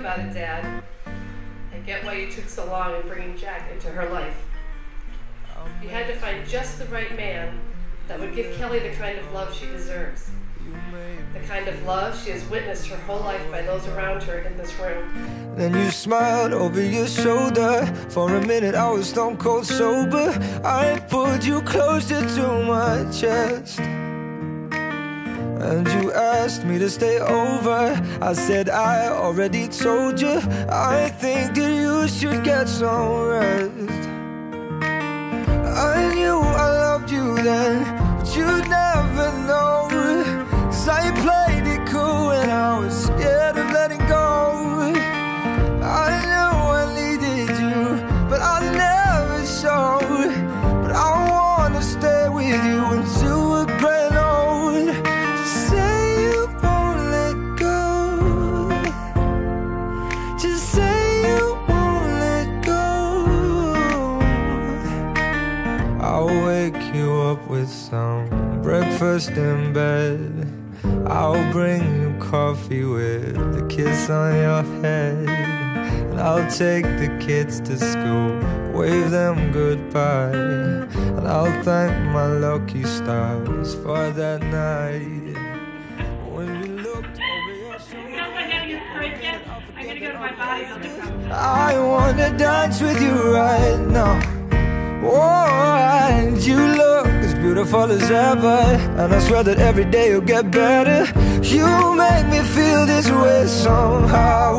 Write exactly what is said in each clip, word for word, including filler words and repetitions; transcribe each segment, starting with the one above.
about it, Dad. I get why you took so long in bringing Jack into her life. You had to find just the right man that would give Kelly the kind of love she deserves. The kind of love she has witnessed her whole life by those around her in this room. Then you smiled over your shoulder. For a minute I was stone cold sober. I pulled you closer to my chest, and you asked me to stay over. I said I already told you, I think that you should get some rest. I knew I loved you then, but you'd never know. Cause I played it cool and I was scared of letting go. I knew I needed you, but I never showed. But I wanna stay with you until we're gray and old. Just say you won't let go. Just say you won't let go. I'll wake you up with some breakfast in bed. I'll bring you coffee with a kiss on your head. And I'll take the kids to school, wave them goodbye. And I'll thank my lucky stars for that night when we looked over your shoulder. I'm gonna go to my bodybuilding. I wanna dance with you right now. Oh, and you look as beautiful as ever, and I swear that every day you'll get better. You make me feel this way somehow.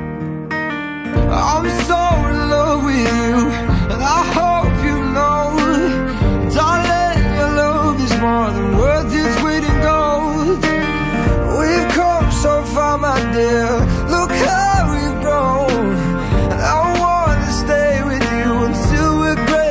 I'm so in love with you, and I hope you know, darling, your love is more than worth its weight in gold. We've come so far, my dear, look how we've grown. And I wanna stay with you until we're gray.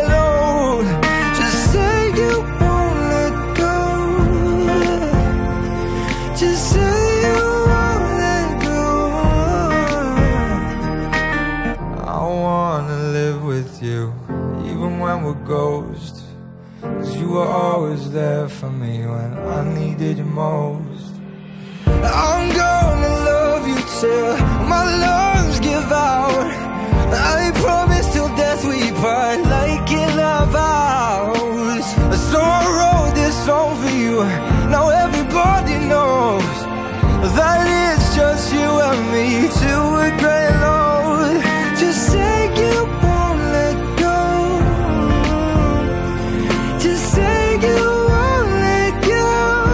Ghost, 'cause you were always there for me when I needed you most. I'm gonna love you till my lungs give out. I promise till death we part, like in our vows. So I wrote this song for you. Now everybody knows that it's just you and me till we're gray and old. Just say you won't let go. Just say you won't let go.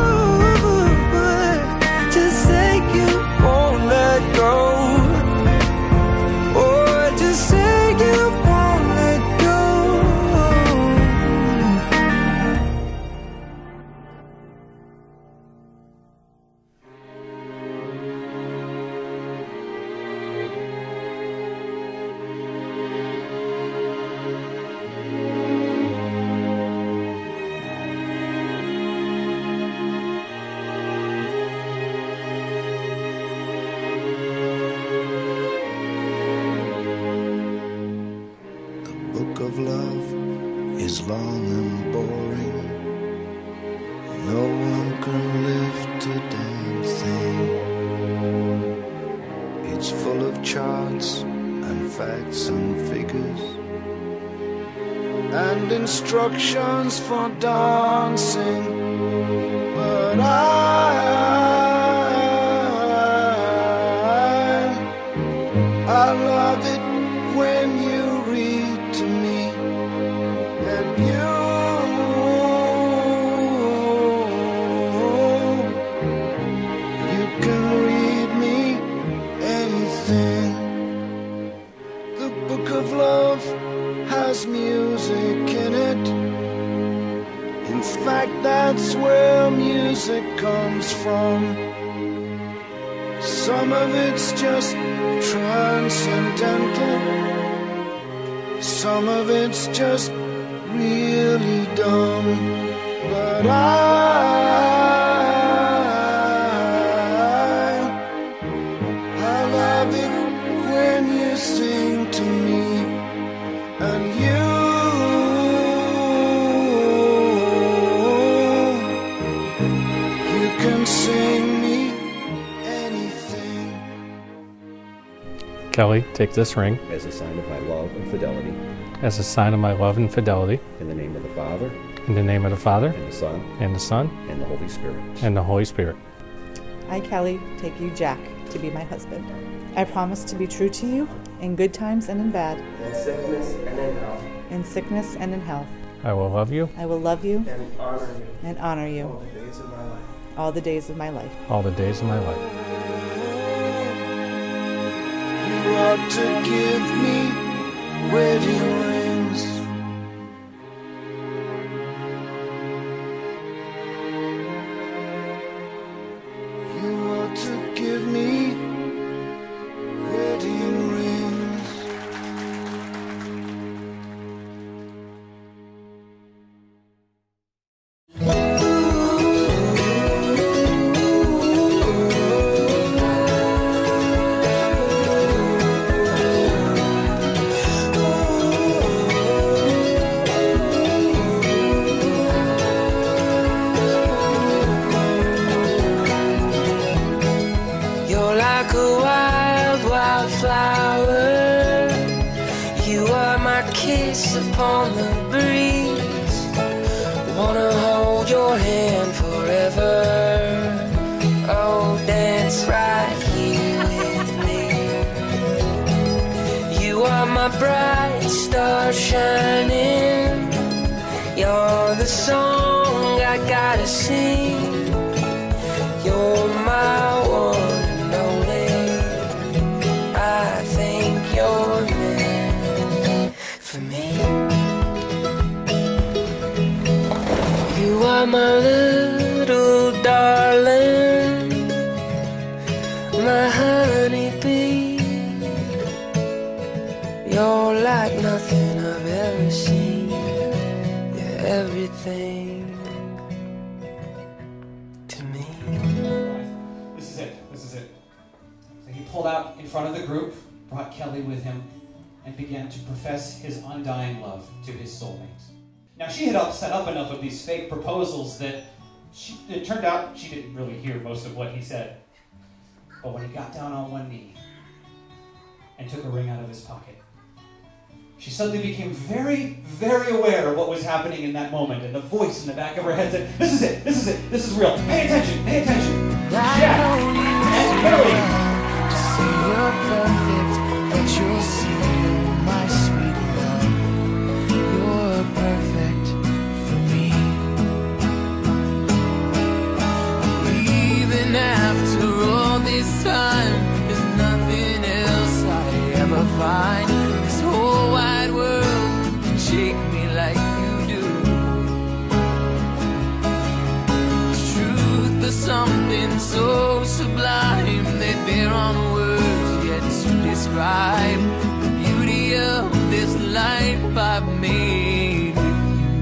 Just say you won't let go. Oh, just say you won't let go. Of love is long and boring. No one can lift a damn thing. It's full of charts and facts and figures and instructions for dancing. But I, I love it when you read to me. Music in it. In fact, that's where music comes from. Some of it's just transcendental. Some of it's just really dumb. But I, I love it when you sing to me. And you, you can sing me anything. Kelly, take this ring as a sign of my love and fidelity. as a sign of my love and fidelity. In the name of the Father, In the name of the Father, and the Son, and the Son, and the Holy Spirit. and the Holy Spirit. I, Kelly, take you, Jack, to be my husband. I promise to be true to you in good times and in bad, in sickness and in health, in sickness and in health. I will love you I will love you and honor you and honor you all the days of my life. all the days of my life. all the days of my life. You ought to give me wedding rings. You ought to give me wedding rings. You're like a wild, wild flower. You are my kiss upon the breeze. Wanna hold your hand forever. Oh, dance right here with me. You are my bright star shining. You're the song I gotta sing. You're my one and only. I think you're meant for me. You are my little darling, my honeybee. You're like nothing I've ever seen. You're everything to me. This is it. This is it. So he pulled out in front of the group, brought Kelly with him, and began to profess his undying love to his soulmate. Now, she had up, set up enough of these fake proposals that she, it turned out she didn't really hear most of what he said. But when he got down on one knee and took a ring out of his pocket, she suddenly became very, very aware of what was happening in that moment, and the voice in the back of her head said, "This is it, this is it, this is real. Pay attention, pay attention." Jack and Kelly. Say you're perfect, but you'll see my sweet love. You're perfect for me. Even after all this time, there's nothing else I ever find. This whole wide world can shake me like you do. Truth, there's something so sublime that there aren't words yet to describe the beauty of this life I've made with you.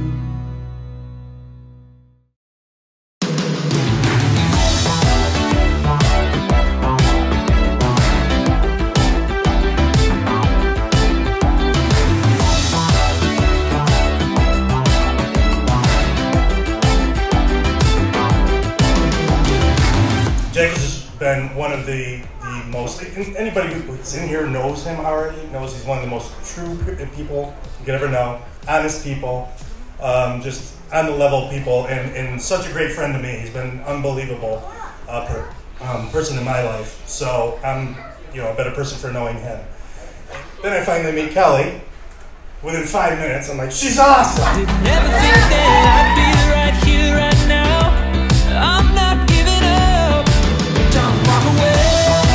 Jake has been one of the, the most, anybody who's in here knows him already, knows he's one of the most true people you could ever know, honest people, um, just on the level people, and, and such a great friend to me. He's been an unbelievable uh, per, um, person in my life, so I'm you know a better person for knowing him. Then I finally meet Kelly. Within five minutes, I'm like, she's awesome! Didn't ever think that I'd be right here, right now. I'm not giving up. Don't walk away.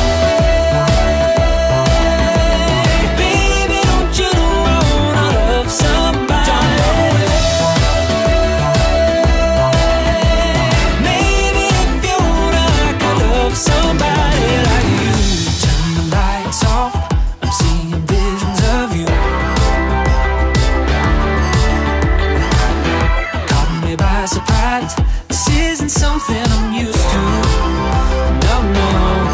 Baby, don't you know I love somebody? Don't walk away. Maybe if you wanna, I could love somebody like you. Turn the lights off. I'm seeing visions of you. Caught me by surprise. This isn't something I'm used to. No, no.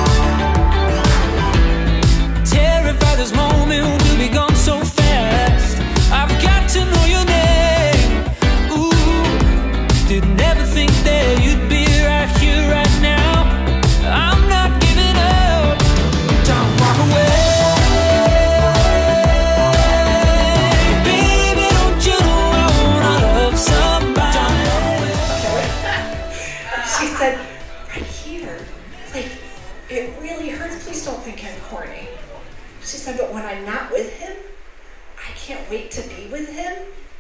Terrified this moment will be gone so fast. I've got to know your name. Ooh, didn't ever think that you'd be right here, right now. I'm not giving up. Don't walk away. in.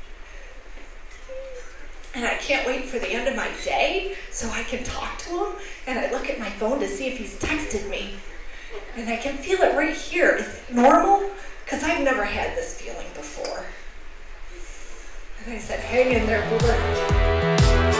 And I can't wait for the end of my day so I can talk to him. And I look at my phone to see if he's texted me. And I can feel it right here. Is it normal? Because I've never had this feeling before. And I said, hang in there, Boober.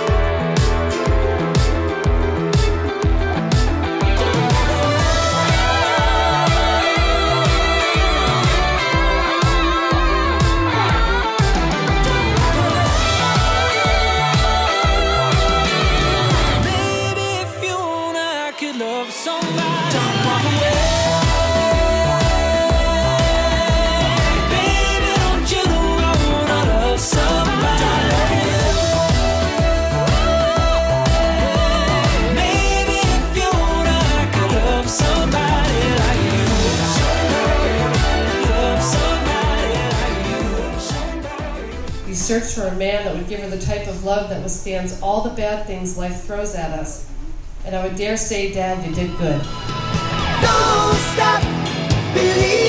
Searched for a man that would give her the type of love that withstands all the bad things life throws at us. And I would dare say, Dad, you did good. Don't stop believing.